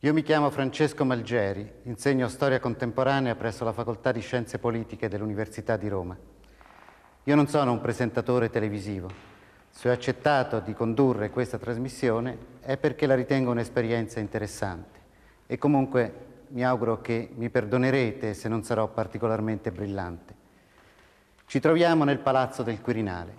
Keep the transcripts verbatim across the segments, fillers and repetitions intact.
Io mi chiamo Francesco Malgeri, insegno storia contemporanea presso la Facoltà di Scienze Politiche dell'Università di Roma. Io non sono un presentatore televisivo. Se ho accettato di condurre questa trasmissione è perché la ritengo un'esperienza interessante e comunque mi auguro che mi perdonerete se non sarò particolarmente brillante. Ci troviamo nel Palazzo del Quirinale.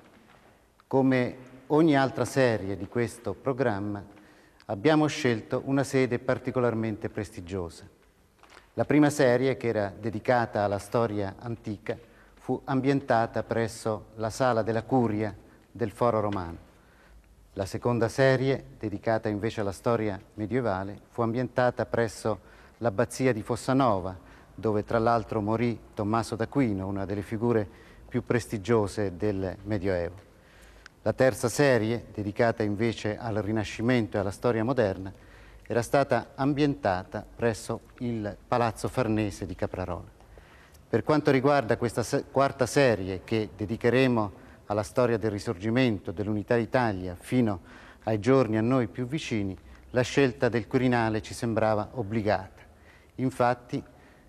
Come ogni altra serie di questo programma, abbiamo scelto una sede particolarmente prestigiosa. La prima serie, che era dedicata alla storia antica, fu ambientata presso la Sala della Curia del Foro Romano. La seconda serie, dedicata invece alla storia medievale, fu ambientata presso l'abbazia di Fossanova, dove tra l'altro morì Tommaso d'Aquino, una delle figure più prestigiose del Medioevo. La terza serie, dedicata invece al Rinascimento e alla storia moderna, era stata ambientata presso il Palazzo Farnese di Caprarola. Per quanto riguarda questa se- quarta serie, che dedicheremo alla storia del Risorgimento, dell'Unità d'Italia, fino ai giorni a noi più vicini, la scelta del Quirinale ci sembrava obbligata. Infatti,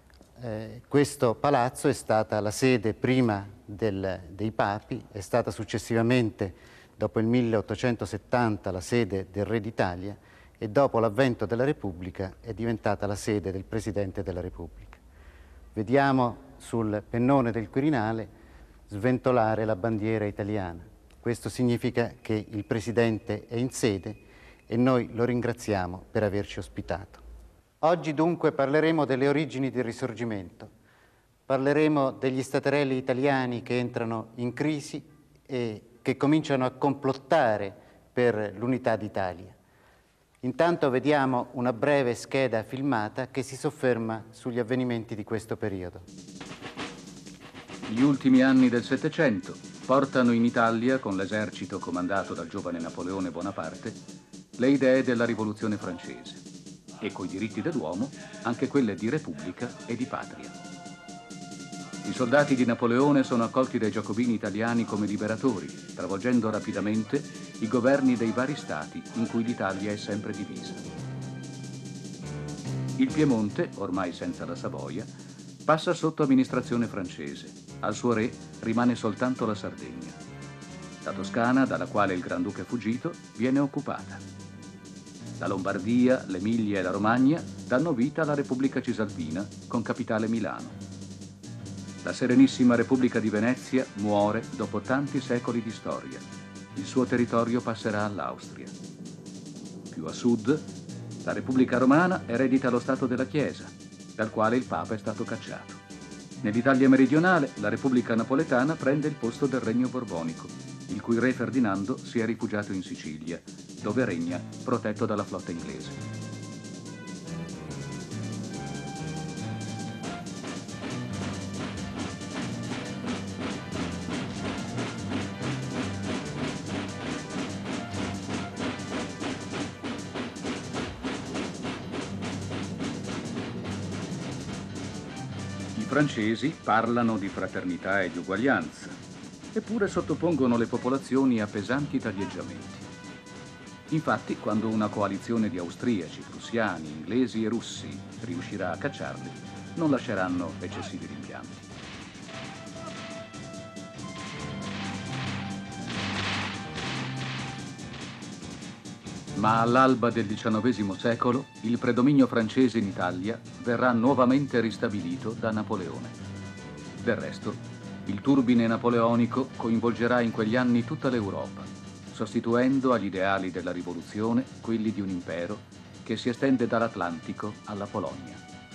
eh, questo palazzo è stata la sede prima del, dei papi, è stata successivamente, dopo il milleottocentosettanta, la sede del Re d'Italia e dopo l'avvento della Repubblica è diventata la sede del Presidente della Repubblica. Vediamo sul pennone del Quirinale sventolare la bandiera italiana. Questo significa che il Presidente è in sede e noi lo ringraziamo per averci ospitato. Oggi dunque parleremo delle origini del Risorgimento, parleremo degli staterelli italiani che entrano in crisi e che cominciano a complottare per l'unità d'Italia. Intanto vediamo una breve scheda filmata che si sofferma sugli avvenimenti di questo periodo. Gli ultimi anni del Settecento portano in Italia, con l'esercito comandato dal giovane Napoleone Bonaparte, le idee della rivoluzione francese e coi diritti dell'uomo anche quelle di repubblica e di patria. I soldati di Napoleone sono accolti dai giacobini italiani come liberatori, travolgendo rapidamente i governi dei vari stati in cui l'Italia è sempre divisa. Il Piemonte, ormai senza la Savoia, passa sotto amministrazione francese. Al suo re rimane soltanto la Sardegna. La Toscana, dalla quale il Granduca è fuggito, viene occupata. La Lombardia, l'Emilia e la Romagna danno vita alla Repubblica Cisalpina, con capitale Milano. La Serenissima Repubblica di Venezia muore dopo tanti secoli di storia. Il suo territorio passerà all'Austria. Più a sud, la Repubblica Romana eredita lo Stato della Chiesa, dal quale il Papa è stato cacciato. Nell'Italia meridionale, la Repubblica Napoletana prende il posto del Regno Borbonico, il cui re Ferdinando si è rifugiato in Sicilia, dove regna protetto dalla flotta inglese. I francesi parlano di fraternità e di uguaglianza, eppure sottopongono le popolazioni a pesanti taglieggiamenti. Infatti, quando una coalizione di austriaci, prussiani, inglesi e russi riuscirà a cacciarli, non lasceranno eccessivi rimpianti. Ma all'alba del diciannovesimo secolo, il predominio francese in Italia verrà nuovamente ristabilito da Napoleone. Del resto, il turbine napoleonico coinvolgerà in quegli anni tutta l'Europa, sostituendo agli ideali della rivoluzione quelli di un impero che si estende dall'Atlantico alla Polonia.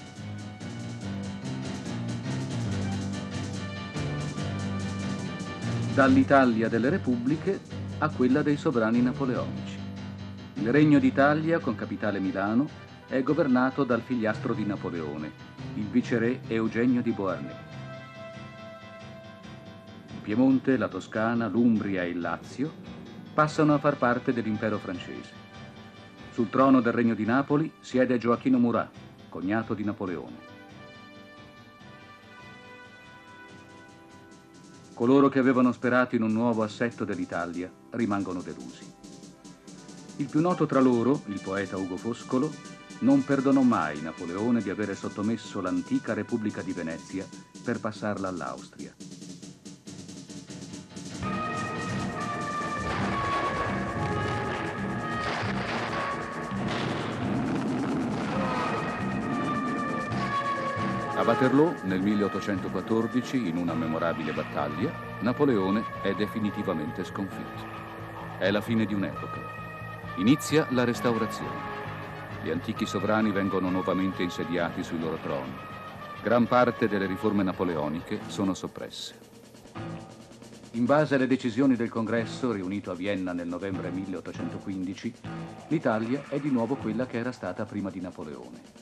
Dall'Italia delle repubbliche a quella dei sovrani napoleonici. Il Regno d'Italia, con capitale Milano, è governato dal figliastro di Napoleone, il viceré Eugenio di Beauharnais. Il Piemonte, la Toscana, l'Umbria e il Lazio passano a far parte dell'impero francese. Sul trono del Regno di Napoli siede Gioacchino Murat, cognato di Napoleone. Coloro che avevano sperato in un nuovo assetto dell'Italia rimangono delusi. Il più noto tra loro, il poeta Ugo Foscolo, non perdonò mai Napoleone di avere sottomesso l'antica Repubblica di Venezia per passarla all'Austria. A Waterloo, nel milleottocentoquattordici, in una memorabile battaglia, Napoleone è definitivamente sconfitto. È la fine di un'epoca. Inizia la Restaurazione. Gli antichi sovrani vengono nuovamente insediati sui loro troni. Gran parte delle riforme napoleoniche sono soppresse. In base alle decisioni del Congresso, riunito a Vienna nel novembre milleottocentoquindici, l'Italia è di nuovo quella che era stata prima di Napoleone.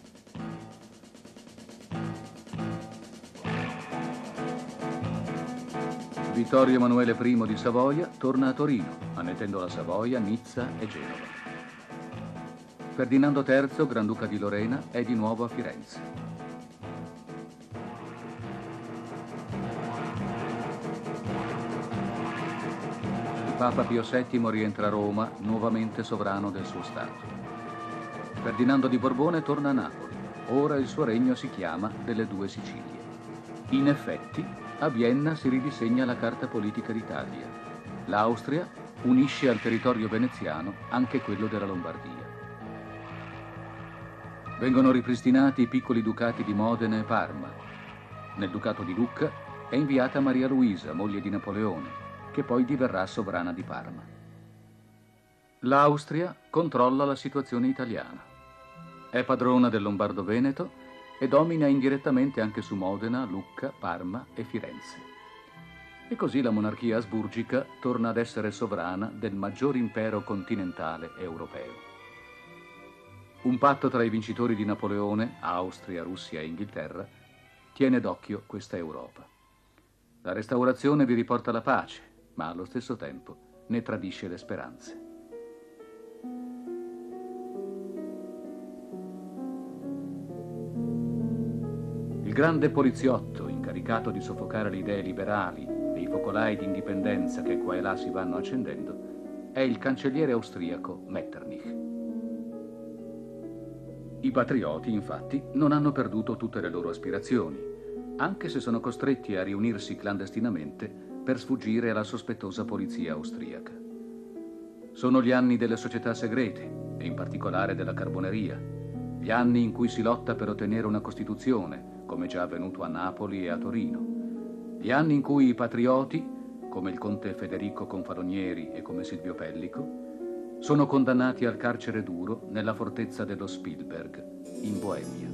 Vittorio Emanuele I di Savoia torna a Torino, annettendo la Savoia, Nizza e Genova. Ferdinando terzo, Granduca di Lorena, è di nuovo a Firenze. Il Papa Pio settimo rientra a Roma, nuovamente sovrano del suo Stato. Ferdinando di Borbone torna a Napoli. Ora il suo regno si chiama delle due Sicilie. In effetti, a Vienna si ridisegna la carta politica d'Italia. L'Austria unisce al territorio veneziano anche quello della Lombardia. Vengono ripristinati i piccoli ducati di Modena e Parma. Nel ducato di Lucca è inviata Maria Luisa, moglie di Napoleone, che poi diverrà sovrana di Parma. L'Austria controlla la situazione italiana. È padrona del Lombardo-Veneto e domina indirettamente anche su Modena, Lucca, Parma e Firenze. E così la monarchia asburgica torna ad essere sovrana del maggior impero continentale europeo. Un patto tra i vincitori di Napoleone, Austria, Russia e Inghilterra, tiene d'occhio questa Europa. La Restaurazione vi riporta la pace, ma allo stesso tempo ne tradisce le speranze. Il grande poliziotto, incaricato di soffocare le idee liberali e i focolai di indipendenza che qua e là si vanno accendendo, è il cancelliere austriaco Metternich. I patrioti, infatti, non hanno perduto tutte le loro aspirazioni, anche se sono costretti a riunirsi clandestinamente per sfuggire alla sospettosa polizia austriaca. Sono gli anni delle società segrete, e in particolare della carboneria, gli anni in cui si lotta per ottenere una Costituzione, come già avvenuto a Napoli e a Torino. Gli anni in cui i patrioti, come il conte Federico Confalonieri e come Silvio Pellico, sono condannati al carcere duro nella fortezza dello Spielberg, in Boemia.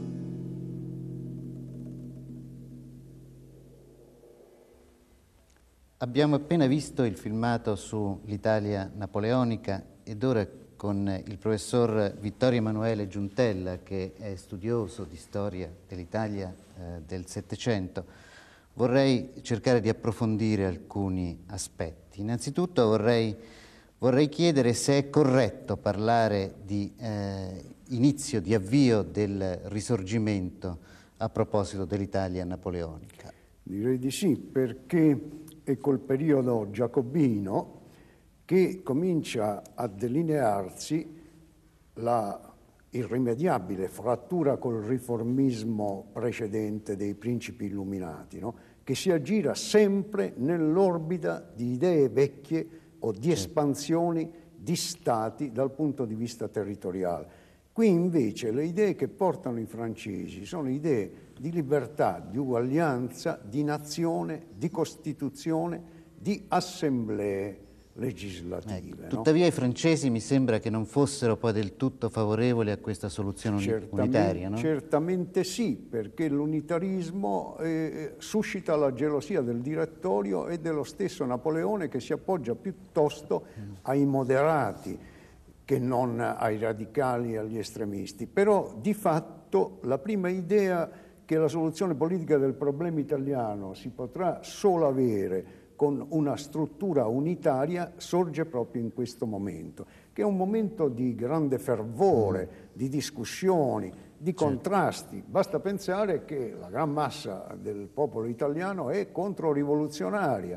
Abbiamo appena visto il filmato sull'Italia napoleonica ed ora con il professor Vittorio Emanuele Giuntella, che è studioso di storia dell'Italia eh, del Settecento, vorrei cercare di approfondire alcuni aspetti. Innanzitutto vorrei, vorrei chiedere se è corretto parlare di eh, inizio, di avvio del Risorgimento a proposito dell'Italia napoleonica. Direi di sì, perché è col periodo giacobino che comincia a delinearsi la irrimediabile frattura col riformismo precedente dei principi illuminati, no? Che si aggira sempre nell'orbita di idee vecchie o di espansioni di stati dal punto di vista territoriale. Qui invece le idee che portano i francesi sono idee di libertà, di uguaglianza, di nazione, di costituzione, di assemblee legislative. Ecco, tuttavia no? I francesi mi sembra che non fossero poi del tutto favorevoli a questa soluzione certamente, unitaria, no? Certamente sì, perché l'unitarismo eh, suscita la gelosia del direttorio e dello stesso Napoleone, che si appoggia piuttosto mm. ai moderati che non ai radicali e agli estremisti. Però di fatto la prima idea che la soluzione politica del problema italiano si potrà solo avere con una struttura unitaria sorge proprio in questo momento, che è un momento di grande fervore, mm. di discussioni, di contrasti. Certo. Basta pensare che la gran massa del popolo italiano è controrivoluzionaria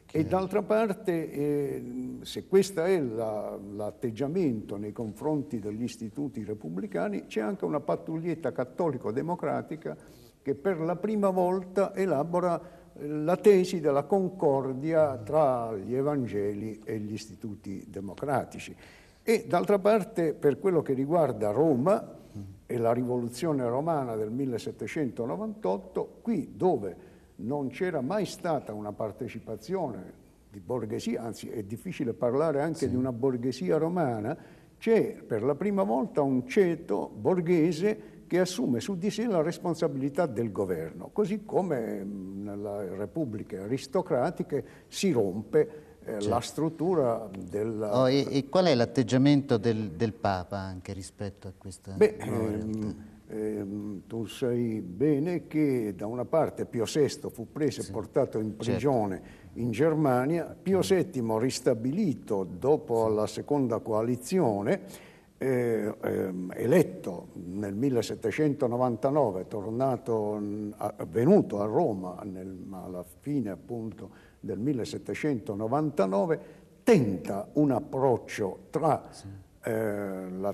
E d'altra parte, eh, se questo è l'atteggiamento nei confronti degli istituti repubblicani, c'è anche una pattuglietta cattolico-democratica che per la prima volta elabora la tesi della concordia tra gli Evangeli e gli istituti democratici. E d'altra parte, per quello che riguarda Roma e la rivoluzione romana del millesettecentonovantotto, qui dove non c'era mai stata una partecipazione di borghesia, anzi è difficile parlare anche sì. di una borghesia romana, c'è per la prima volta un ceto borghese che assume su di sé la responsabilità del governo, così come nelle repubbliche aristocratiche si rompe eh, certo. la struttura del... Oh, e, e qual è l'atteggiamento del, del Papa anche rispetto a questa Beh, ehm, ehm, tu sai bene che da una parte Pio sesto fu preso sì. e portato in prigione certo. in Germania, Pio settimo ristabilito dopo sì. la seconda coalizione, Eh, eh, eletto nel millesettecentonovantanove, tornato, a, venuto a Roma nel, alla fine appunto del millesettecentonovantanove, tenta un approccio tra sì. eh, la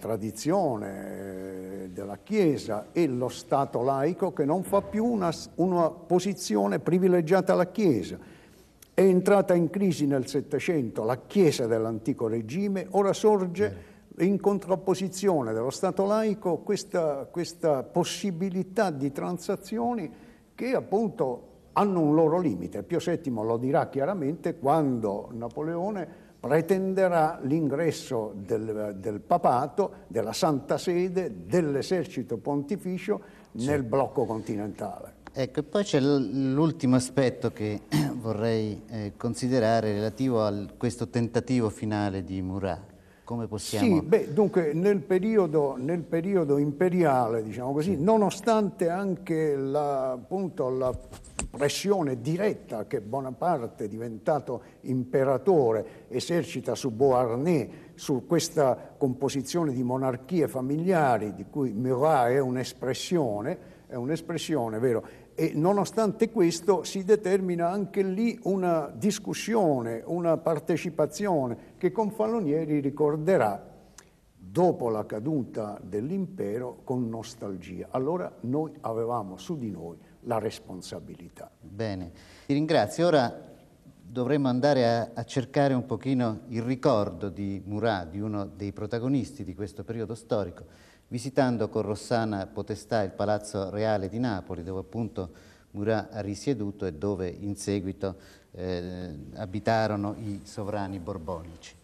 tradizione della Chiesa e lo Stato laico, che non fa più una, una posizione privilegiata alla Chiesa. È entrata in crisi nel Settecento la Chiesa dell'antico regime, ora sorge sì. in contrapposizione dello Stato laico questa, questa possibilità di transazioni che appunto hanno un loro limite. Pio settimo lo dirà chiaramente quando Napoleone pretenderà l'ingresso del, del papato, della Santa Sede, dell'esercito pontificio sì. nel blocco continentale. Ecco, e poi c'è l'ultimo aspetto che vorrei eh, considerare relativo a questo tentativo finale di Murat. Come possiamo... Sì, beh, dunque nel periodo, nel periodo imperiale, diciamo così, sì. nonostante anche la, appunto, la pressione diretta che Bonaparte, diventato imperatore, esercita su Beauharnais, su questa composizione di monarchie familiari, di cui Murat è un'espressione, è un'espressione, vero? E nonostante questo si determina anche lì una discussione, una partecipazione che Confalonieri ricorderà dopo la caduta dell'impero con nostalgia. Allora noi avevamo su di noi la responsabilità. Bene, ti ringrazio. Ora dovremmo andare a, a cercare un pochino il ricordo di Murat, di uno dei protagonisti di questo periodo storico, visitando con Rossana Potestà il Palazzo Reale di Napoli, dove appunto Murat ha risieduto e dove in seguito eh, abitarono i sovrani borbonici.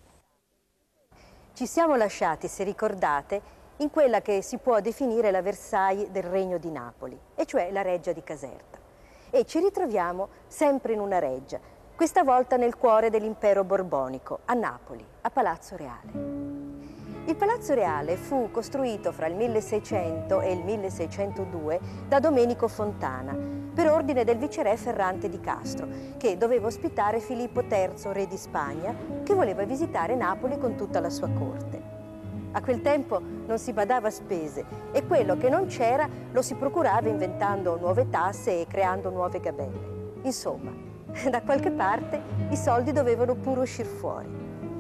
Ci siamo lasciati, se ricordate, in quella che si può definire la Versailles del Regno di Napoli, e cioè la Reggia di Caserta. E ci ritroviamo sempre in una reggia, questa volta nel cuore dell'impero borbonico, a Napoli, a Palazzo Reale. Il Palazzo Reale fu costruito fra il milleseicento e il milleseicentodue da Domenico Fontana, per ordine del viceré Ferrante di Castro, che doveva ospitare Filippo terzo, re di Spagna, che voleva visitare Napoli con tutta la sua corte. A quel tempo non si badava a spese e quello che non c'era lo si procurava inventando nuove tasse e creando nuove gabelle. Insomma, da qualche parte i soldi dovevano pure uscire fuori.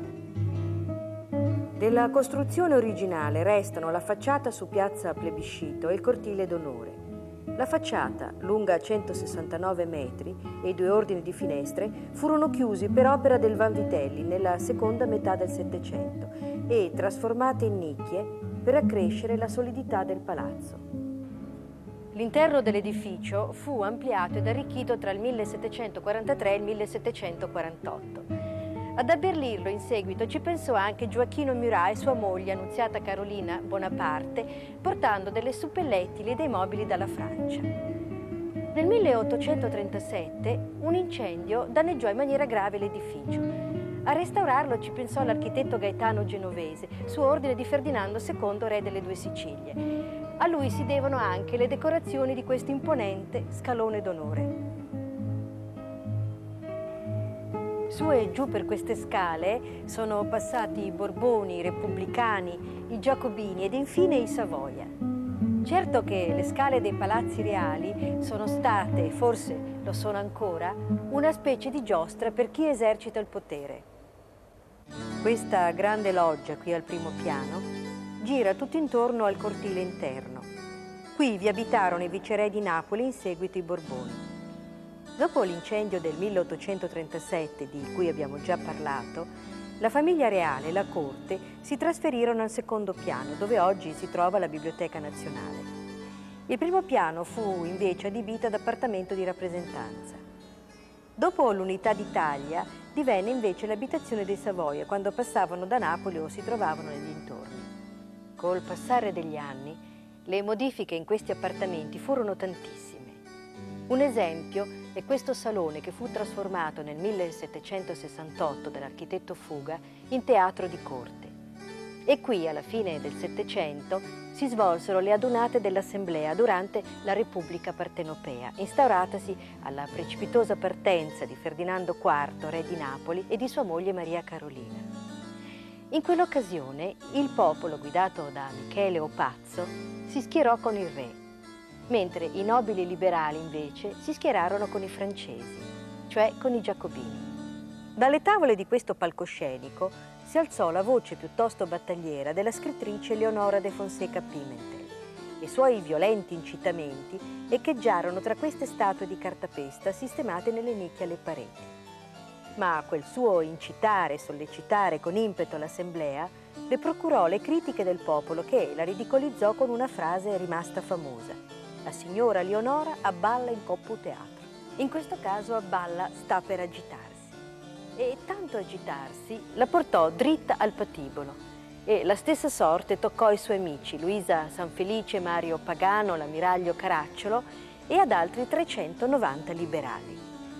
Della costruzione originale restano la facciata su piazza Plebiscito e il cortile d'onore. La facciata, lunga centosessantanove metri, e i due ordini di finestre furono chiusi per opera del Vanvitelli nella seconda metà del Settecento e trasformate in nicchie per accrescere la solidità del palazzo. L'interno dell'edificio fu ampliato ed arricchito tra il millesettecentoquarantatré e il millesettecentoquarantotto. Ad abbellirlo in seguito ci pensò anche Gioacchino Murat e sua moglie, Annunziata Carolina Bonaparte, portando delle suppellettili e dei mobili dalla Francia. Nel milleottocentotrentasette un incendio danneggiò in maniera grave l'edificio. A restaurarlo ci pensò l'architetto Gaetano Genovese, su ordine di Ferdinando secondo, re delle Due Sicilie. A lui si devono anche le decorazioni di questo imponente scalone d'onore. Su e giù per queste scale sono passati i Borboni, i Repubblicani, i Giacobini ed infine i Savoia. Certo che le scale dei palazzi reali sono state, e forse lo sono ancora, una specie di giostra per chi esercita il potere. Questa grande loggia qui al primo piano gira tutto intorno al cortile interno. Qui vi abitarono i viceré di Napoli, in seguito i Borboni. Dopo l'incendio del milleottocentotrentasette, di cui abbiamo già parlato, la famiglia reale e la corte si trasferirono al secondo piano, dove oggi si trova la Biblioteca Nazionale. Il primo piano fu invece adibito ad appartamento di rappresentanza. Dopo l'Unità d'Italia divenne invece l'abitazione dei Savoia, quando passavano da Napoli o si trovavano nei dintorni. Col passare degli anni, le modifiche in questi appartamenti furono tantissime. Un esempio è questo salone che fu trasformato nel millesettecentosessantotto dall'architetto Fuga in teatro di corte. E qui, alla fine del Settecento, si svolsero le adunate dell'Assemblea durante la Repubblica Partenopea, instauratasi alla precipitosa partenza di Ferdinando quarto, re di Napoli, e di sua moglie Maria Carolina. In quell'occasione il popolo, guidato da Michele Opazzo, si schierò con il re, mentre i nobili liberali invece si schierarono con i francesi, cioè con i giacobini. Dalle tavole di questo palcoscenico si alzò la voce piuttosto battagliera della scrittrice Leonora de Fonseca Pimentel. I suoi violenti incitamenti echeggiarono tra queste statue di cartapesta sistemate nelle nicchie alle pareti. Ma quel suo incitare e sollecitare con impeto l'assemblea le procurò le critiche del popolo, che la ridicolizzò con una frase rimasta famosa: la signora Leonora abballa in coppo teatro. In questo caso abballa sta per agitarsi. E tanto agitarsi la portò dritta al patibolo. E la stessa sorte toccò ai suoi amici, Luisa Sanfelice, Mario Pagano, l'ammiraglio Caracciolo e ad altri trecentonovanta liberali.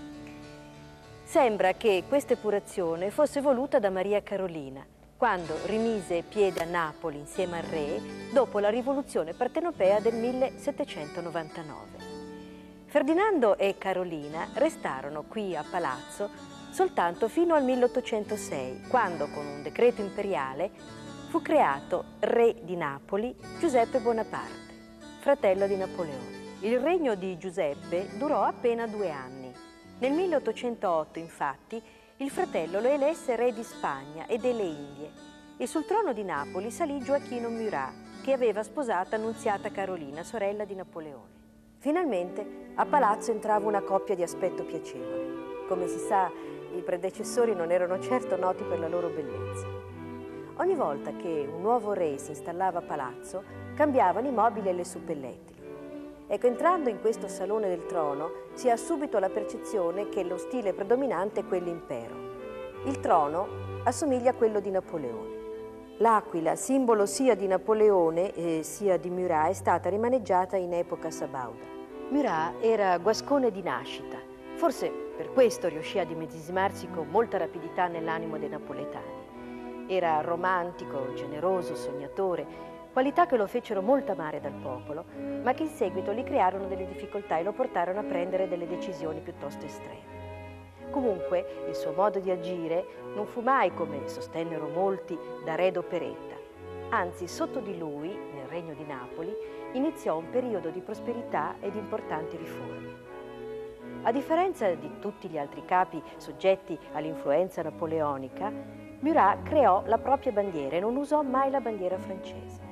Sembra che questa epurazione fosse voluta da Maria Carolina, quando rimise piede a Napoli insieme al re dopo la rivoluzione partenopea del millesettecentonovantanove. Ferdinando e Carolina restarono qui a palazzo soltanto fino al milleottocentosei, quando con un decreto imperiale fu creato re di Napoli Giuseppe Bonaparte, fratello di Napoleone. Il regno di Giuseppe durò appena due anni. Nel milleottocentootto, infatti, il fratello lo elesse re di Spagna e delle Indie, e sul trono di Napoli salì Gioacchino Murat, che aveva sposato Annunziata Carolina, sorella di Napoleone. Finalmente a palazzo entrava una coppia di aspetto piacevole. Come si sa, i predecessori non erano certo noti per la loro bellezza. Ogni volta che un nuovo re si installava a palazzo, cambiavano i mobili e le suppellettili. Ecco, entrando in questo salone del trono, si ha subito la percezione che lo stile predominante è quell'impero. Il trono assomiglia a quello di Napoleone. L'aquila, simbolo sia di Napoleone eh, sia di Murat, è stata rimaneggiata in epoca sabauda. Murat era guascone di nascita, forse per questo riuscì ad immedesimarsi con molta rapidità nell'animo dei napoletani. Era romantico, generoso, sognatore, qualità che lo fecero molto amare dal popolo, ma che in seguito gli crearono delle difficoltà e lo portarono a prendere delle decisioni piuttosto estreme. Comunque, il suo modo di agire non fu mai, come sostennero molti, da re d'operetta. Anzi, sotto di lui, nel regno di Napoli, iniziò un periodo di prosperità e di importanti riforme. A differenza di tutti gli altri capi soggetti all'influenza napoleonica, Murat creò la propria bandiera e non usò mai la bandiera francese.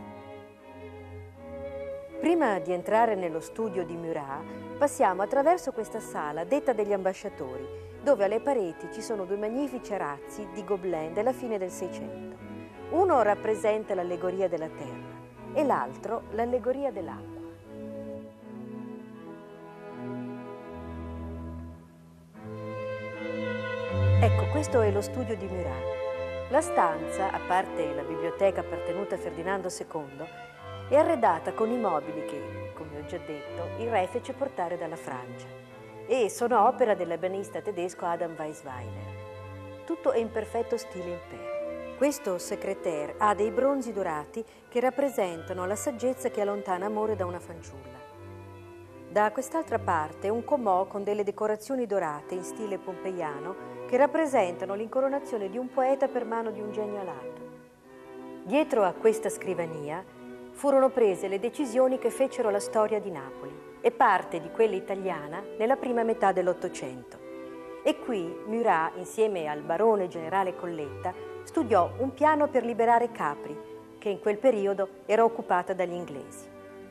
Prima di entrare nello studio di Murat, passiamo attraverso questa sala detta degli ambasciatori, dove alle pareti ci sono due magnifici arazzi di Gobelin della fine del Seicento. Uno rappresenta l'allegoria della terra e l'altro l'allegoria dell'acqua. Ecco, questo è lo studio di Murat. La stanza, a parte la biblioteca appartenuta a Ferdinando secondo, è arredata con i mobili che, come ho già detto, il re fece portare dalla Francia e sono opera dell'ebanista tedesco Adam Weisweiler. Tutto è in perfetto stile impero. Questo secrétaire ha dei bronzi dorati che rappresentano la saggezza che allontana amore da una fanciulla. Da quest'altra parte un comò con delle decorazioni dorate in stile pompeiano che rappresentano l'incoronazione di un poeta per mano di un genio alato. Dietro a questa scrivania furono prese le decisioni che fecero la storia di Napoli e parte di quella italiana nella prima metà dell'Ottocento. E qui Murat, insieme al barone generale Colletta, studiò un piano per liberare Capri, che in quel periodo era occupata dagli inglesi.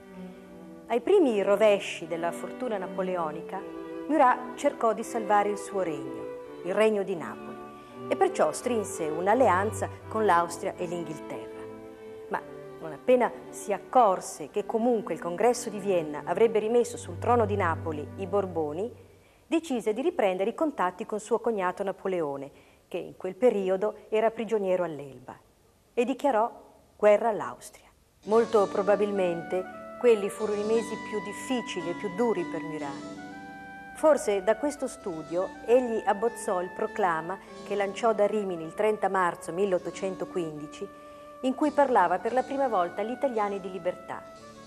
Ai primi rovesci della fortuna napoleonica, Murat cercò di salvare il suo regno, il regno di Napoli, e perciò strinse un'alleanza con l'Austria e l'Inghilterra. Ma non appena si accorse che comunque il Congresso di Vienna avrebbe rimesso sul trono di Napoli i Borboni, decise di riprendere i contatti con suo cognato Napoleone, che in quel periodo era prigioniero all'Elba, e dichiarò guerra all'Austria. Molto probabilmente quelli furono i mesi più difficili e più duri per Murat. Forse da questo studio egli abbozzò il proclama che lanciò da Rimini il trenta marzo milleottocentoquindici, in cui parlava per la prima volta agli italiani di libertà.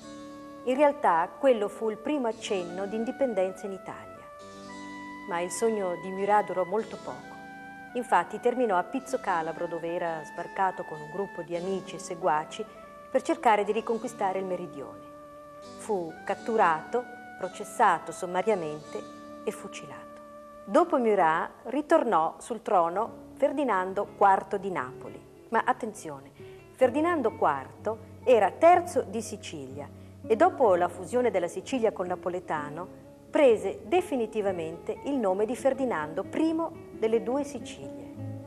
In realtà quello fu il primo accenno di indipendenza in Italia. Ma il sogno di Murat durò molto poco. Infatti terminò a Pizzo Calabro, dove era sbarcato con un gruppo di amici e seguaci per cercare di riconquistare il meridione. Fu catturato, processato sommariamente e fucilato. Dopo Murat ritornò sul trono Ferdinando quarto di Napoli. Ma attenzione, Ferdinando quarto era terzo di Sicilia e dopo la fusione della Sicilia col napoletano prese definitivamente il nome di Ferdinando primo delle due Sicilie.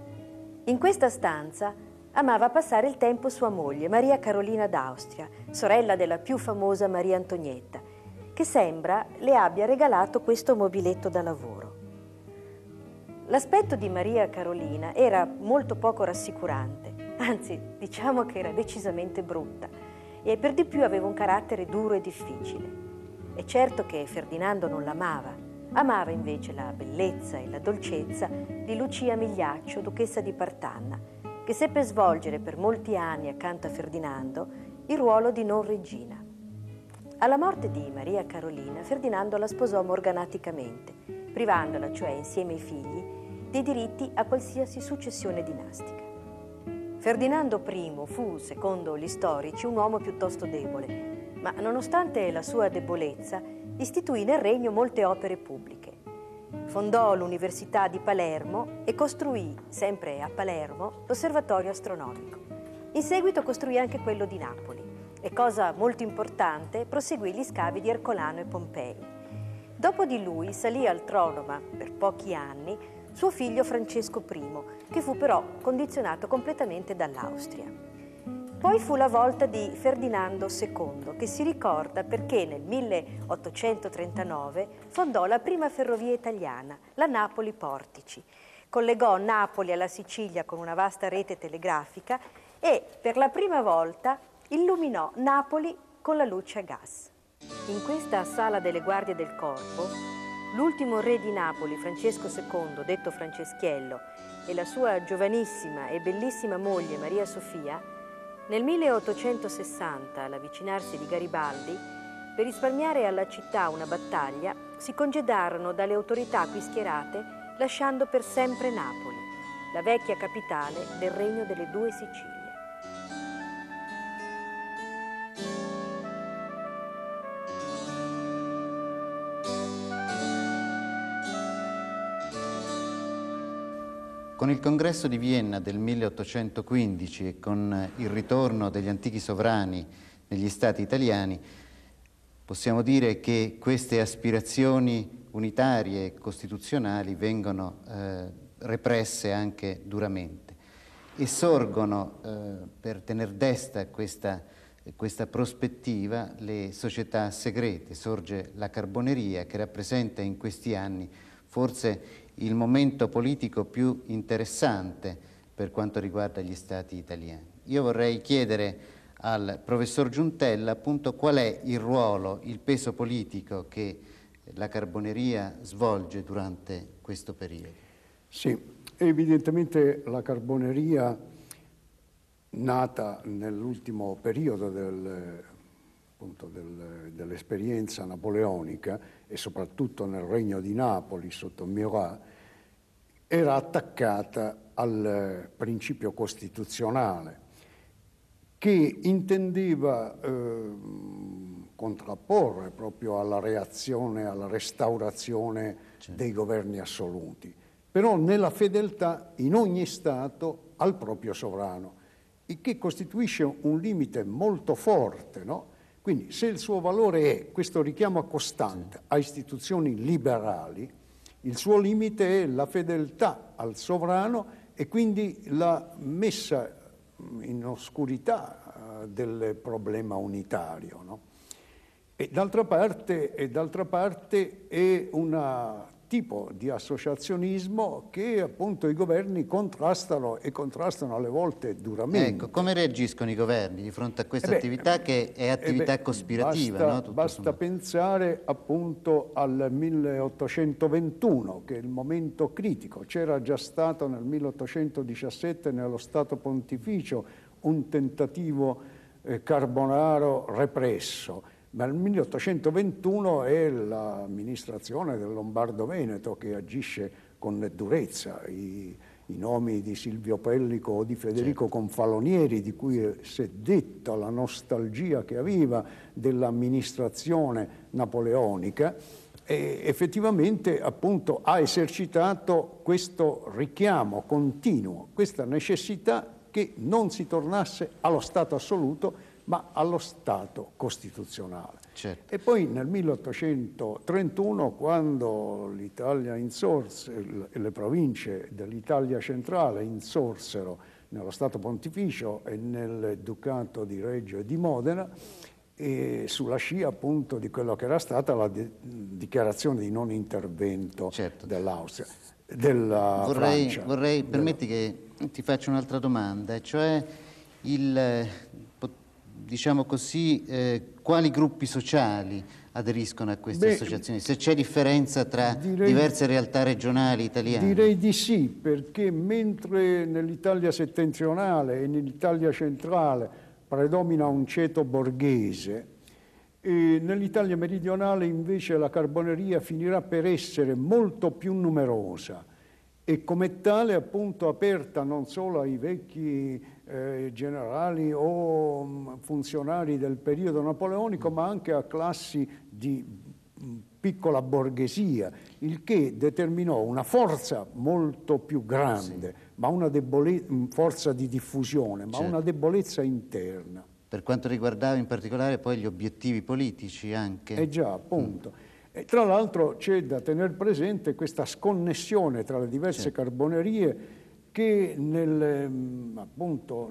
In questa stanza amava passare il tempo sua moglie, Maria Carolina d'Austria, sorella della più famosa Maria Antonietta, che sembra le abbia regalato questo mobiletto da lavoro. L'aspetto di Maria Carolina era molto poco rassicurante, anzi, diciamo che era decisamente brutta, e per di più aveva un carattere duro e difficile. È certo che Ferdinando non l'amava, amava invece la bellezza e la dolcezza di Lucia Migliaccio, duchessa di Partanna, che seppe svolgere per molti anni accanto a Ferdinando il ruolo di non regina. Alla morte di Maria Carolina, Ferdinando la sposò morganaticamente, privandola, cioè insieme ai figli, dei diritti a qualsiasi successione dinastica. Ferdinando primo fu, secondo gli storici, un uomo piuttosto debole, ma nonostante la sua debolezza, istituì nel regno molte opere pubbliche. Fondò l'Università di Palermo e costruì, sempre a Palermo, l'osservatorio astronomico. In seguito costruì anche quello di Napoli e, cosa molto importante, proseguì gli scavi di Ercolano e Pompei. Dopo di lui salì al trono, ma per pochi anni, suo figlio Francesco primo, che fu però condizionato completamente dall'Austria. Poi fu la volta di Ferdinando secondo, che si ricorda perché nel milleottocentotrentanove fondò la prima ferrovia italiana, la Napoli-Portici. Collegò Napoli alla Sicilia con una vasta rete telegrafica e per la prima volta illuminò Napoli con la luce a gas. In questa sala delle guardie del corpo, l'ultimo re di Napoli, Francesco secondo, detto Franceschiello, e la sua giovanissima e bellissima moglie Maria Sofia, nel milleottocentosessanta, all'avvicinarsi di Garibaldi, per risparmiare alla città una battaglia, si congedarono dalle autorità qui schierate, lasciando per sempre Napoli, la vecchia capitale del Regno delle Due Sicilie. Con il congresso di Vienna del milleottocentoquindici e con il ritorno degli antichi sovrani negli stati italiani, possiamo dire che queste aspirazioni unitarie e costituzionali vengono eh, represse anche duramente e sorgono eh, per tener desta questa, questa prospettiva le società segrete. Sorge la Carboneria, che rappresenta in questi anni forse il momento politico più interessante per quanto riguarda gli stati italiani. Io vorrei chiedere al professor Giuntella appunto qual è il ruolo, il peso politico che la Carboneria svolge durante questo periodo. Sì, evidentemente la Carboneria, nata nell'ultimo periodo del, appunto del, dell'esperienza napoleonica e soprattutto nel Regno di Napoli sotto Murat, era attaccata al principio costituzionale che intendeva eh, contrapporre proprio alla reazione, alla restaurazione certo. dei governi assoluti, però nella fedeltà in ogni Stato al proprio sovrano, il che costituisce un limite molto forte, no? Quindi se il suo valore è questo richiamo costante sì. a istituzioni liberali, il suo limite è la fedeltà al sovrano e quindi la messa in oscurità uh, del problema unitario, no? E d'altra parte, e d'altra parte è un tipo di associazionismo che appunto i governi contrastano e contrastano alle volte duramente. Ecco, come reagiscono i governi di fronte a questa eh beh, attività che è attività eh beh, cospirativa? Basta, no? Tutto basta sommato. pensare appunto al milleottocentoventuno, che è il momento critico. C'era già stato nel milleottocentodiciassette nello Stato Pontificio un tentativo eh, carbonaro represso. Ma nel milleottocentoventuno è l'amministrazione del Lombardo-Veneto che agisce con durezza. I, i nomi di Silvio Pellico o di Federico certo. Confalonieri, di cui si è detta la nostalgia che aveva dell'amministrazione napoleonica, e effettivamente appunto ha esercitato questo richiamo continuo, questa necessità che non si tornasse allo Stato assoluto, ma allo Stato costituzionale. Certo. E poi nel milleottocentotrentuno, quando l'Italia insorse, e le province dell'Italia centrale insorsero nello Stato Pontificio e nel Ducato di Reggio e di Modena, e sulla scia appunto di quello che era stata la di- dichiarazione di non intervento certo. dell'Austria, della vorrei, Francia. Vorrei, della... permetti che ti faccia un'altra domanda, cioè il... diciamo così, eh, quali gruppi sociali aderiscono a queste Beh, associazioni? Se c'è differenza tra direi, diverse realtà regionali italiane? Direi di sì, perché mentre nell'Italia settentrionale e nell'Italia centrale predomina un ceto borghese, e nell'Italia meridionale invece la carboneria finirà per essere molto più numerosa e come tale appunto aperta non solo ai vecchi Eh, generali o mh, funzionari del periodo napoleonico, ma anche a classi di mh, piccola borghesia, il che determinò una forza molto più grande, sì. ma una debole- forza di diffusione, ma certo. una debolezza interna. Per quanto riguardava in particolare poi gli obiettivi politici anche. Eh già, appunto. Mm. E tra l'altro c'è da tener presente questa sconnessione tra le diverse certo. carbonerie che nel, appunto,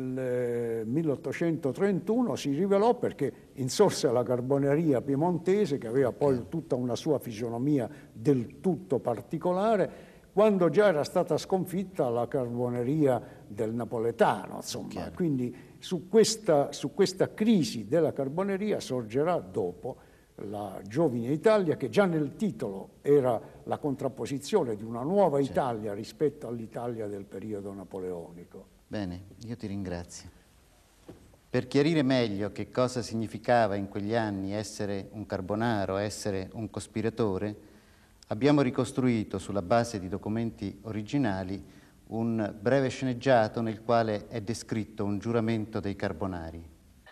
nel milleottocentotrentuno si rivelò perché insorse la carboneria piemontese, che aveva poi tutta una sua fisionomia del tutto particolare, quando già era stata sconfitta la carboneria del napoletano, insomma. Chiaro. Quindi su questa, su questa crisi della carboneria sorgerà dopo la Giovine Italia, che già nel titolo era la contrapposizione di una nuova certo. Italia rispetto all'Italia del periodo napoleonico. Bene, io ti ringrazio. Per chiarire meglio che cosa significava in quegli anni essere un carbonaro, essere un cospiratore, abbiamo ricostruito sulla base di documenti originali un breve sceneggiato nel quale è descritto un giuramento dei carbonari.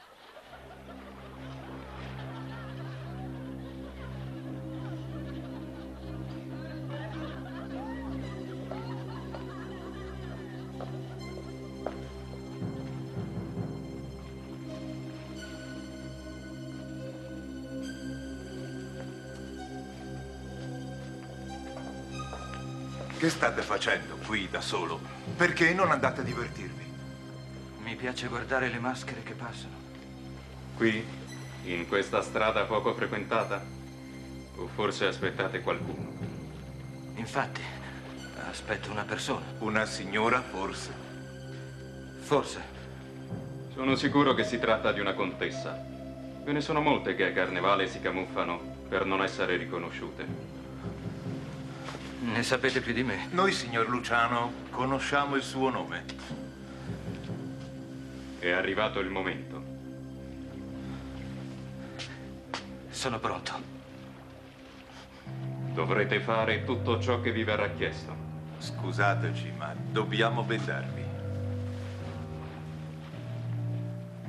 Che state facendo qui da solo? Perché non andate a divertirvi? Mi piace guardare le maschere che passano. Qui? In questa strada poco frequentata? O forse aspettate qualcuno? Infatti, aspetto una persona. Una signora, forse? Forse. Sono sicuro che si tratta di una contessa. Ve ne sono molte che a carnevale si camuffano per non essere riconosciute. Ne sapete più di me? Noi, signor Luciano, conosciamo il suo nome. È arrivato il momento. Sono pronto. Dovrete fare tutto ciò che vi verrà chiesto. Scusateci, ma dobbiamo bendarvi.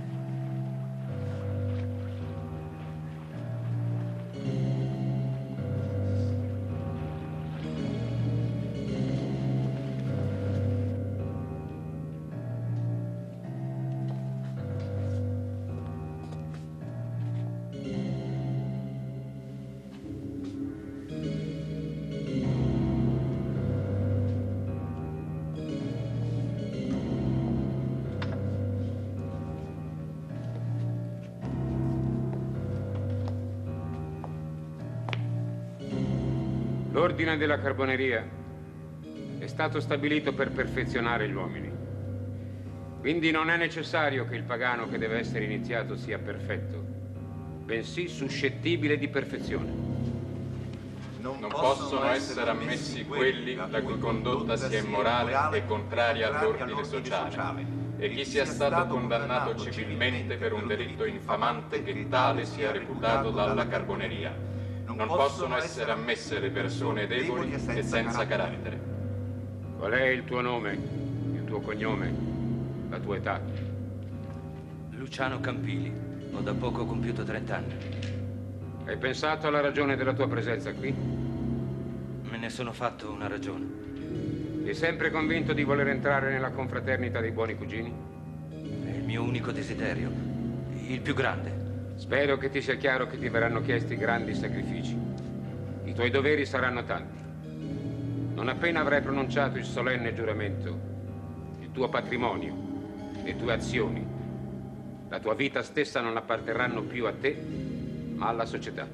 L'ordine della Carboneria è stato stabilito per perfezionare gli uomini. Quindi non è necessario che il pagano che deve essere iniziato sia perfetto, bensì suscettibile di perfezione. Non possono essere ammessi quelli la cui condotta sia immorale e contraria all'ordine sociale, e chi sia stato condannato civilmente per un delitto infamante che tale sia reputato dalla Carboneria. Non possono essere ammesse le persone deboli e senza carattere. Qual è il tuo nome, il tuo cognome, la tua età? Luciano Campili. Ho da poco compiuto trent'anni. Hai pensato alla ragione della tua presenza qui? Me ne sono fatto una ragione. Sei sempre convinto di voler entrare nella confraternita dei buoni cugini? È il mio unico desiderio, il più grande. Spero che ti sia chiaro che ti verranno chiesti grandi sacrifici. I tuoi doveri saranno tanti. Non appena avrai pronunciato il solenne giuramento, il tuo patrimonio, le tue azioni, la tua vita stessa non apparterranno più a te, ma alla società.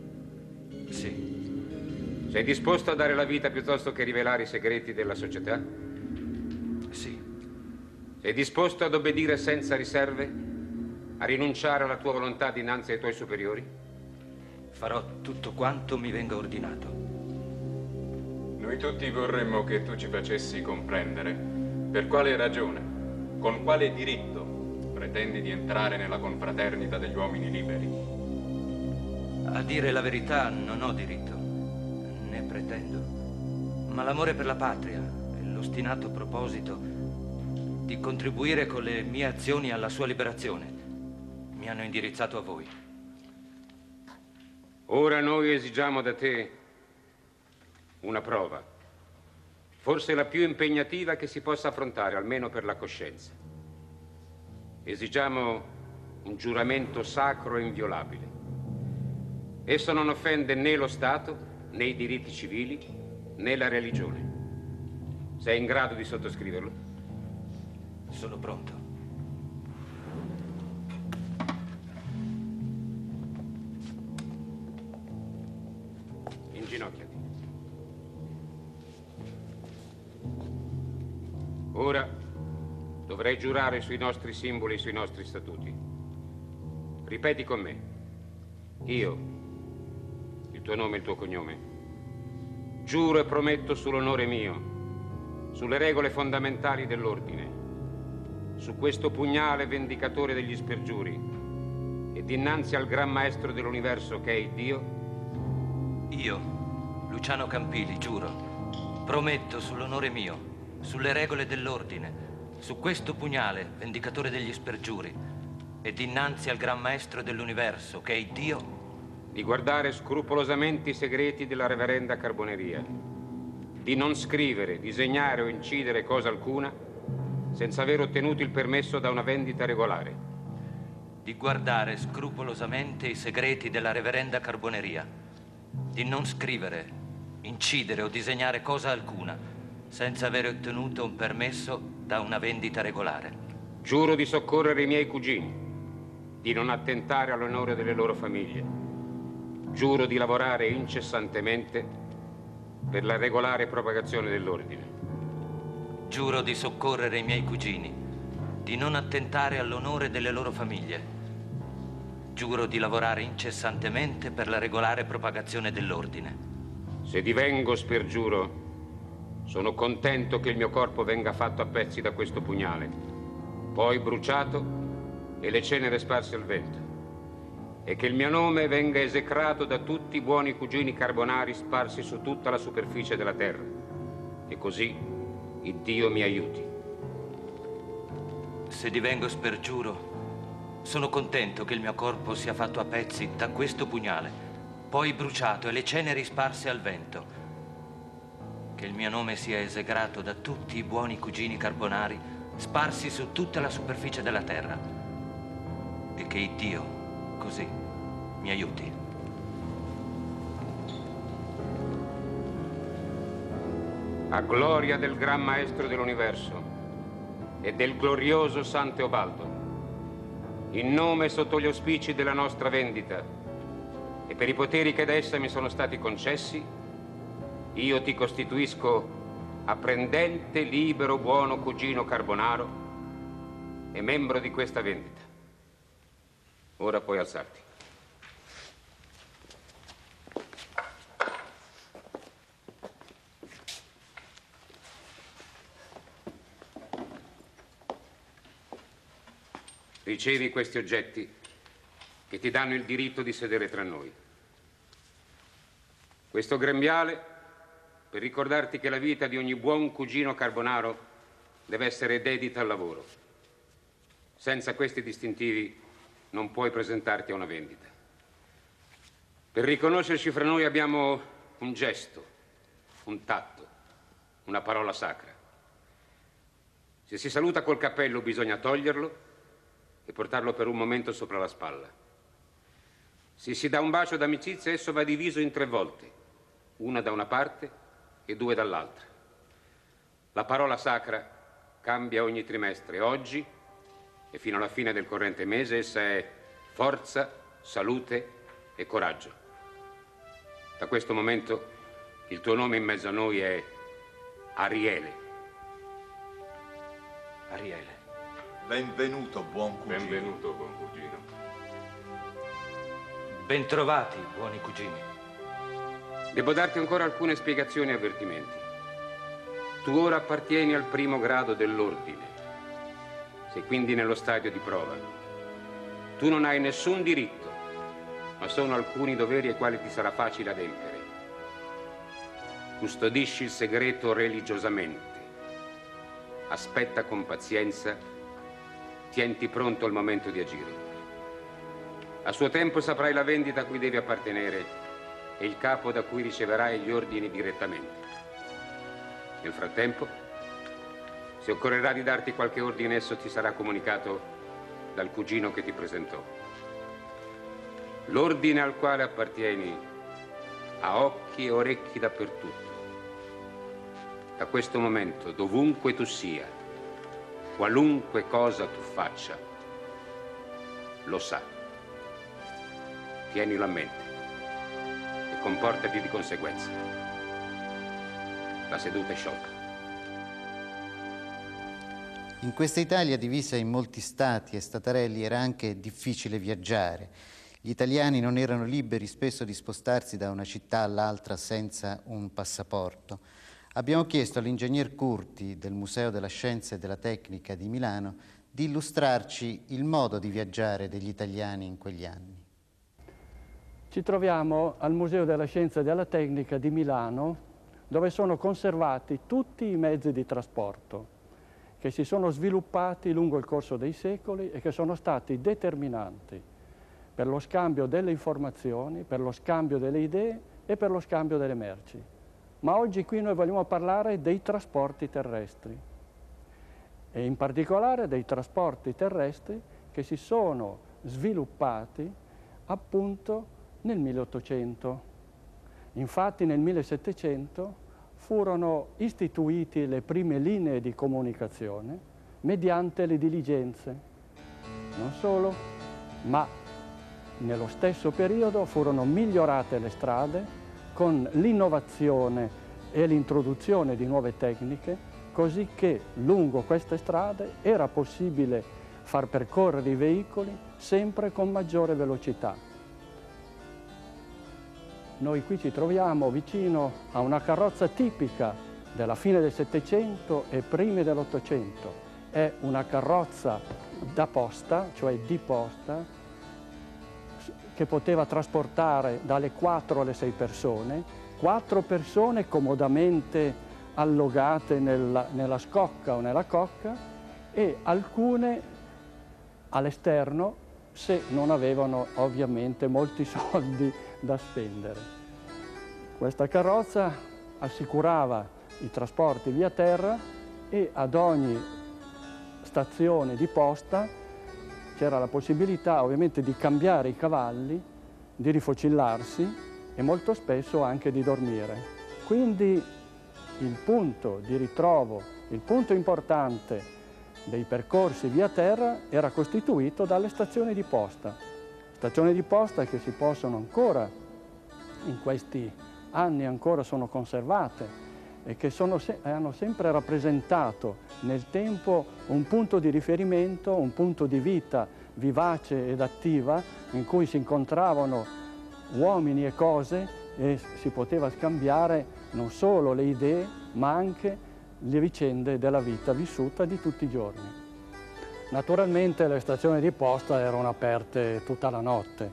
Sì. Sei disposto a dare la vita piuttosto che rivelare i segreti della società? Sì. Sei disposto ad obbedire senza riserve? A rinunciare alla tua volontà dinanzi ai tuoi superiori? Farò tutto quanto mi venga ordinato. Noi tutti vorremmo che tu ci facessi comprendere per quale ragione, con quale diritto pretendi di entrare nella confraternita degli uomini liberi. A dire la verità non ho diritto, né pretendo, ma l'amore per la patria e l'ostinato proposito di contribuire con le mie azioni alla sua liberazione mi hanno indirizzato a voi. Ora noi esigiamo da te una prova, forse la più impegnativa che si possa affrontare, almeno per la coscienza. Esigiamo un giuramento sacro e inviolabile. Esso non offende né lo Stato, né i diritti civili, né la religione. Sei in grado di sottoscriverlo? Sono pronto. Inginocchiati. Ora dovrai giurare sui nostri simboli e sui nostri statuti. Ripeti con me. Io, il tuo nome e il tuo cognome, giuro e prometto sull'onore mio, sulle regole fondamentali dell'ordine, su questo pugnale vendicatore degli spergiuri e dinanzi al Gran Maestro dell'universo che è il Dio. Io, Luciano Campili, giuro, prometto sull'onore mio, sulle regole dell'ordine, su questo pugnale vendicatore degli spergiuri e dinanzi al Gran Maestro dell'universo che è il Dio, di guardare scrupolosamente i segreti della reverenda Carboneria, di non scrivere, disegnare o incidere cosa alcuna senza aver ottenuto il permesso da una vendita regolare, di guardare scrupolosamente i segreti della reverenda Carboneria, di non scrivere, incidere o disegnare cosa alcuna senza aver ottenuto un permesso da una vendita regolare. Giuro di soccorrere i miei cugini, di non attentare all'onore delle loro famiglie. Giuro di lavorare incessantemente per la regolare propagazione dell'ordine. Giuro di soccorrere i miei cugini, di non attentare all'onore delle loro famiglie. Giuro di lavorare incessantemente per la regolare propagazione dell'ordine. Se divengo spergiuro, sono contento che il mio corpo venga fatto a pezzi da questo pugnale, poi bruciato e le ceneri sparse al vento, e che il mio nome venga esecrato da tutti i buoni cugini carbonari sparsi su tutta la superficie della terra, e così il Dio mi aiuti. Se divengo spergiuro, sono contento che il mio corpo sia fatto a pezzi da questo pugnale, poi bruciato e le ceneri sparse al vento. Che il mio nome sia esecrato da tutti i buoni cugini carbonari sparsi su tutta la superficie della terra. E che il Dio, così, mi aiuti. A gloria del Gran Maestro dell'universo e del glorioso San Teobaldo, in nome e sotto gli auspici della nostra vendita e per i poteri che da essa mi sono stati concessi, io ti costituisco apprendente, libero, buono cugino Carbonaro e membro di questa vendita. Ora puoi alzarti. Ricevi questi oggetti che ti danno il diritto di sedere tra noi. Questo grembiale per ricordarti che la vita di ogni buon cugino Carbonaro deve essere dedita al lavoro. Senza questi distintivi non puoi presentarti a una vendita. Per riconoscerci fra noi abbiamo un gesto, un tatto, una parola sacra. Se si saluta col cappello bisogna toglierlo e portarlo per un momento sopra la spalla. Se si dà un bacio d'amicizia, esso va diviso in tre volte, una da una parte e due dall'altra. La parola sacra cambia ogni trimestre. Oggi e fino alla fine del corrente mese essa è forza, salute e coraggio. Da questo momento il tuo nome in mezzo a noi è Ariele. Ariele. Benvenuto, buon cugino. Benvenuto, buon cugino. Bentrovati, buoni cugini. Devo darti ancora alcune spiegazioni e avvertimenti. Tu ora appartieni al primo grado dell'ordine. Sei quindi nello stadio di prova. Tu non hai nessun diritto, ma sono alcuni doveri ai quali ti sarà facile adempiere. Custodisci il segreto religiosamente. Aspetta con pazienza. Tienti pronto al momento di agire. A suo tempo saprai la vendita a cui devi appartenere e il capo da cui riceverai gli ordini direttamente. Nel frattempo, se occorrerà di darti qualche ordine, esso ti sarà comunicato dal cugino che ti presentò. L'ordine al quale appartieni ha occhi e orecchi dappertutto. Da questo momento, dovunque tu sia, qualunque cosa tu faccia, lo sa. Tienilo a mente e comportati di conseguenza. La seduta è sciolta. In questa Italia divisa in molti stati e statarelli era anche difficile viaggiare. Gli italiani non erano liberi spesso di spostarsi da una città all'altra senza un passaporto. Abbiamo chiesto all'ingegner Curti del Museo della Scienza e della Tecnica di Milano di illustrarci il modo di viaggiare degli italiani in quegli anni. Ci troviamo al Museo della Scienza e della Tecnica di Milano, dove sono conservati tutti i mezzi di trasporto che si sono sviluppati lungo il corso dei secoli e che sono stati determinanti per lo scambio delle informazioni, per lo scambio delle idee e per lo scambio delle merci. Ma oggi qui noi vogliamo parlare dei trasporti terrestri e in particolare dei trasporti terrestri che si sono sviluppati appunto nel milleottocento. Infatti nel millesettecento furono istituite le prime linee di comunicazione mediante le diligenze. Non solo, ma nello stesso periodo furono migliorate le strade con l'innovazione e l'introduzione di nuove tecniche, così che lungo queste strade era possibile far percorrere i veicoli sempre con maggiore velocità. Noi qui ci troviamo vicino a una carrozza tipica della fine del Settecento e primi dell'Ottocento. È una carrozza da posta, cioè di posta, che poteva trasportare dalle quattro alle sei persone, quattro persone comodamente allogate nella, nella scocca o nella cocca e alcune all'esterno se non avevano ovviamente molti soldi da spendere. Questa carrozza assicurava i trasporti via terra e ad ogni stazione di posta c'era la possibilità ovviamente di cambiare i cavalli, di rifocillarsi e molto spesso anche di dormire. Quindi il punto di ritrovo, il punto importante dei percorsi via terra era costituito dalle stazioni di posta. Stazioni di posta che si possono ancora in questi anni ancora sono conservate e che sono se- hanno sempre rappresentato nel tempo un punto di riferimento, un punto di vita vivace ed attiva in cui si incontravano uomini e cose e si poteva scambiare non solo le idee ma anche le vicende della vita vissuta di tutti i giorni. Naturalmente le stazioni di posta erano aperte tutta la notte.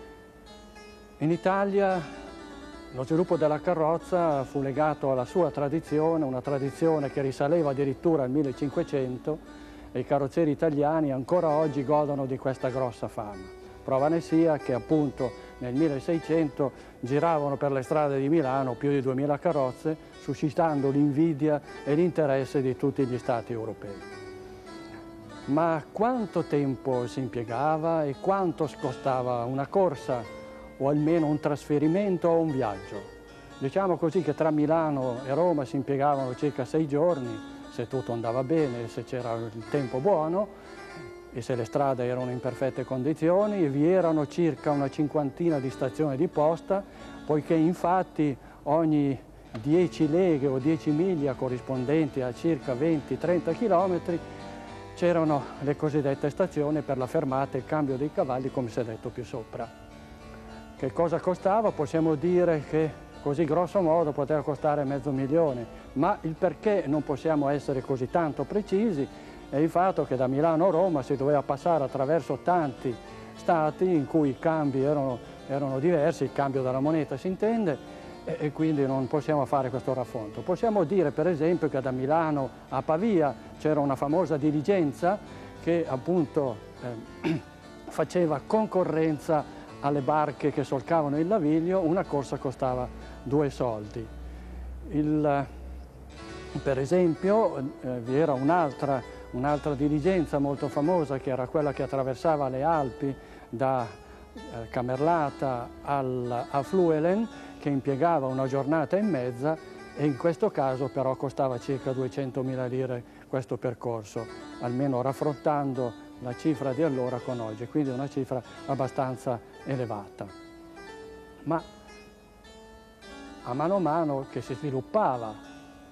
In Italia lo sviluppo della carrozza fu legato alla sua tradizione, una tradizione che risaleva addirittura al millecinquecento e i carrozzieri italiani ancora oggi godono di questa grossa fama. Prova ne sia che appunto nel milleseicento giravano per le strade di Milano più di duemila carrozze, suscitando l'invidia e l'interesse di tutti gli stati europei. Ma quanto tempo si impiegava e quanto costava una corsa o almeno un trasferimento o un viaggio? Diciamo così che tra Milano e Roma si impiegavano circa sei giorni, se tutto andava bene, se c'era il tempo buono e se le strade erano in perfette condizioni. Vi erano circa una cinquantina di stazioni di posta, poiché infatti ogni dieci leghe o dieci miglia corrispondenti a circa venti trenta chilometri c'erano le cosiddette stazioni per la fermata e il cambio dei cavalli, come si è detto più sopra. Che cosa costava? Possiamo dire che così grosso modo poteva costare mezzo milione, ma il perché non possiamo essere così tanto precisi è il fatto che da Milano a Roma si doveva passare attraverso tanti stati in cui i cambi erano, erano diversi, il cambio della moneta si intende, e, e quindi non possiamo fare questo raffronto. Possiamo dire per esempio che da Milano a Pavia c'era una famosa diligenza che appunto eh, faceva concorrenza alle barche che solcavano il Naviglio. Una corsa costava due soldi. Il, per esempio eh, vi era un'altra un'altra diligenza molto famosa che era quella che attraversava le Alpi da eh, Camerlata al, a Fluelen, che impiegava una giornata e mezza e in questo caso però costava circa duecentomila lire questo percorso, almeno raffrontando la cifra di allora con oggi, quindi una cifra abbastanza elevata. Ma a mano a mano che si sviluppava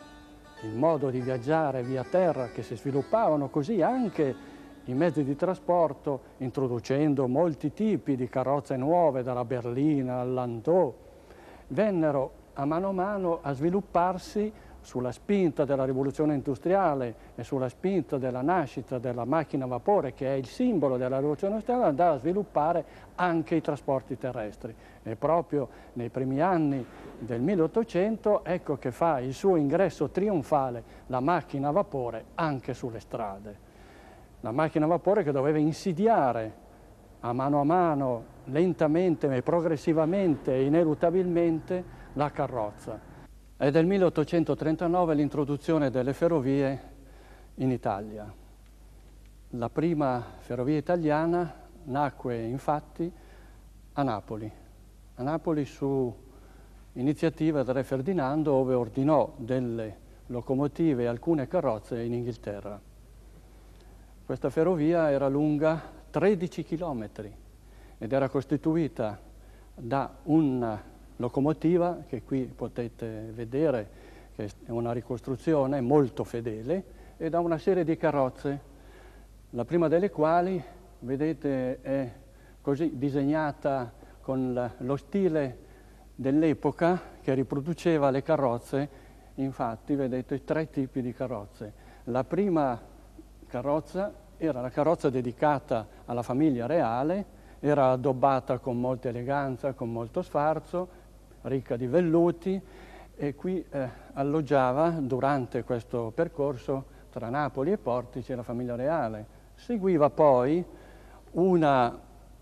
il modo di viaggiare via terra, che si sviluppavano così anche i mezzi di trasporto, introducendo molti tipi di carrozze nuove, dalla berlina al landau, vennero a mano a mano a svilupparsi sulla spinta della rivoluzione industriale e sulla spinta della nascita della macchina a vapore, che è il simbolo della rivoluzione industriale, andava a sviluppare anche i trasporti terrestri. E proprio nei primi anni del milleottocento ecco che fa il suo ingresso trionfale la macchina a vapore anche sulle strade. La macchina a vapore che doveva insidiare a mano a mano, lentamente e progressivamente e ineluttabilmente la carrozza. È del milleottocentotrentanove l'introduzione delle ferrovie in Italia. La prima ferrovia italiana nacque infatti a Napoli, a Napoli su iniziativa del re Ferdinando, dove ordinò delle locomotive e alcune carrozze in Inghilterra. Questa ferrovia era lunga tredici chilometri ed era costituita da una locomotiva che qui potete vedere, che è una ricostruzione molto fedele, e da una serie di carrozze, la prima delle quali, vedete, è così disegnata con lo stile dell'epoca che riproduceva le carrozze. Infatti vedete tre tipi di carrozze. La prima carrozza era la carrozza dedicata alla famiglia reale, era addobbata con molta eleganza, con molto sfarzo, ricca di velluti, e qui eh, alloggiava durante questo percorso tra Napoli e Portici la famiglia reale. Seguiva poi una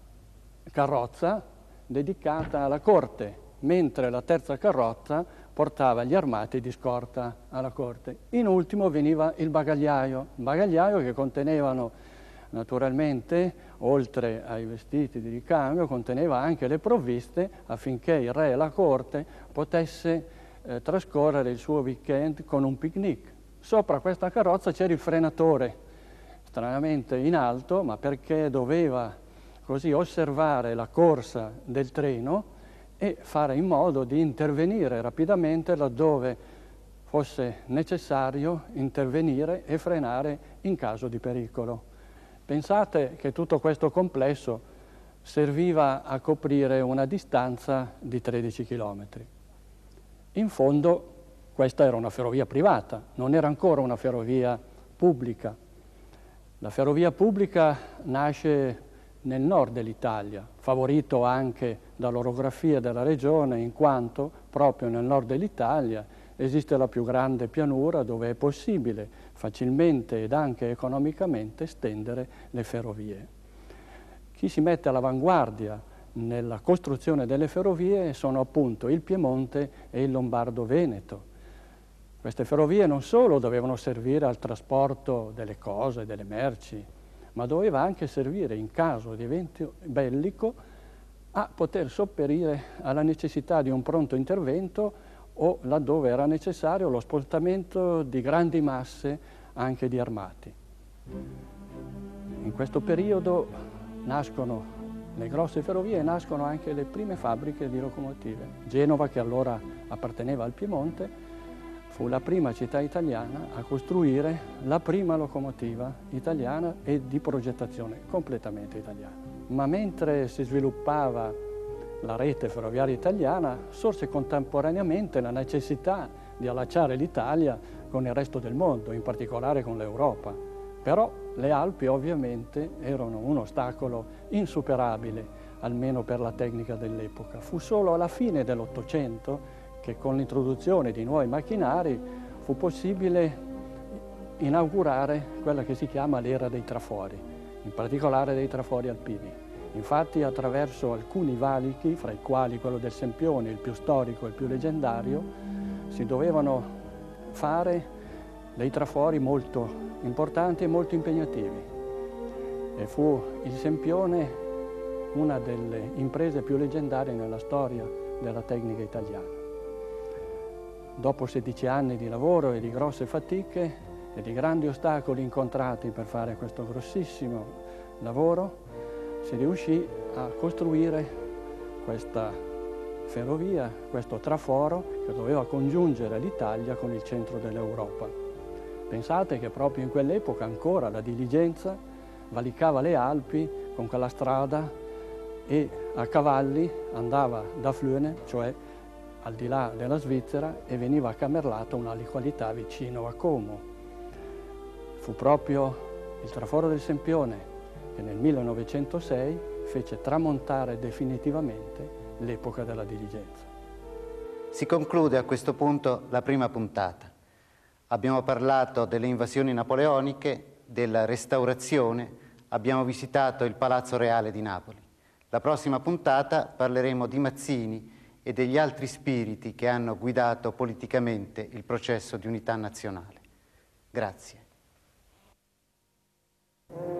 carrozza dedicata alla corte, mentre la terza carrozza portava gli armati di scorta alla corte. In ultimo veniva il bagagliaio, il bagagliaio che contenevano naturalmente, oltre ai vestiti di ricambio, conteneva anche le provviste affinché il re e la corte potesse eh, trascorrere il suo weekend con un picnic. Sopra questa carrozza c'era il frenatore, stranamente in alto, ma perché doveva così osservare la corsa del treno e fare in modo di intervenire rapidamente laddove fosse necessario intervenire e frenare in caso di pericolo. Pensate che tutto questo complesso serviva a coprire una distanza di tredici chilometri. In fondo questa era una ferrovia privata, non era ancora una ferrovia pubblica. La ferrovia pubblica nasce nel nord dell'Italia, favorito anche dall'orografia della regione, in quanto proprio nel nord dell'Italia esiste la più grande pianura dove è possibile facilmente ed anche economicamente stendere le ferrovie. Chi si mette all'avanguardia nella costruzione delle ferrovie sono appunto il Piemonte e il Lombardo-Veneto. Queste ferrovie non solo dovevano servire al trasporto delle cose, delle merci, ma doveva anche servire in caso di evento bellico a poter sopperire alla necessità di un pronto intervento o laddove era necessario lo spostamento di grandi masse anche di armati. In questo periodo nascono le grosse ferrovie e nascono anche le prime fabbriche di locomotive. Genova, che allora apparteneva al Piemonte, fu la prima città italiana a costruire la prima locomotiva italiana e di progettazione completamente italiana. Ma mentre si sviluppava la rete ferroviaria italiana, sorse contemporaneamente la necessità di allacciare l'Italia con il resto del mondo, in particolare con l'Europa. Però le Alpi ovviamente erano un ostacolo insuperabile, almeno per la tecnica dell'epoca. Fu solo alla fine dell'Ottocento che con l'introduzione di nuovi macchinari fu possibile inaugurare quella che si chiama l'era dei trafori, in particolare dei trafori alpini. Infatti attraverso alcuni valichi, fra i quali quello del Sempione, il più storico e il più leggendario, si dovevano fare dei trafori molto importanti e molto impegnativi. E fu il Sempione una delle imprese più leggendarie nella storia della tecnica italiana. Dopo sedici anni di lavoro e di grosse fatiche e di grandi ostacoli incontrati per fare questo grossissimo lavoro, si riuscì a costruire questa ferrovia, questo traforo che doveva congiungere l'Italia con il centro dell'Europa. Pensate che proprio in quell'epoca ancora la diligenza valicava le Alpi con quella strada e a cavalli andava da Flöne, cioè al di là della Svizzera, e veniva a Camerlato, una località vicino a Como. Fu proprio il traforo del Sempione che nel millenovecentosei fece tramontare definitivamente l'epoca della diligenza. Si conclude a questo punto la prima puntata. Abbiamo parlato delle invasioni napoleoniche, della restaurazione, abbiamo visitato il Palazzo Reale di Napoli. La prossima puntata parleremo di Mazzini e degli altri spiriti che hanno guidato politicamente il processo di unità nazionale. Grazie.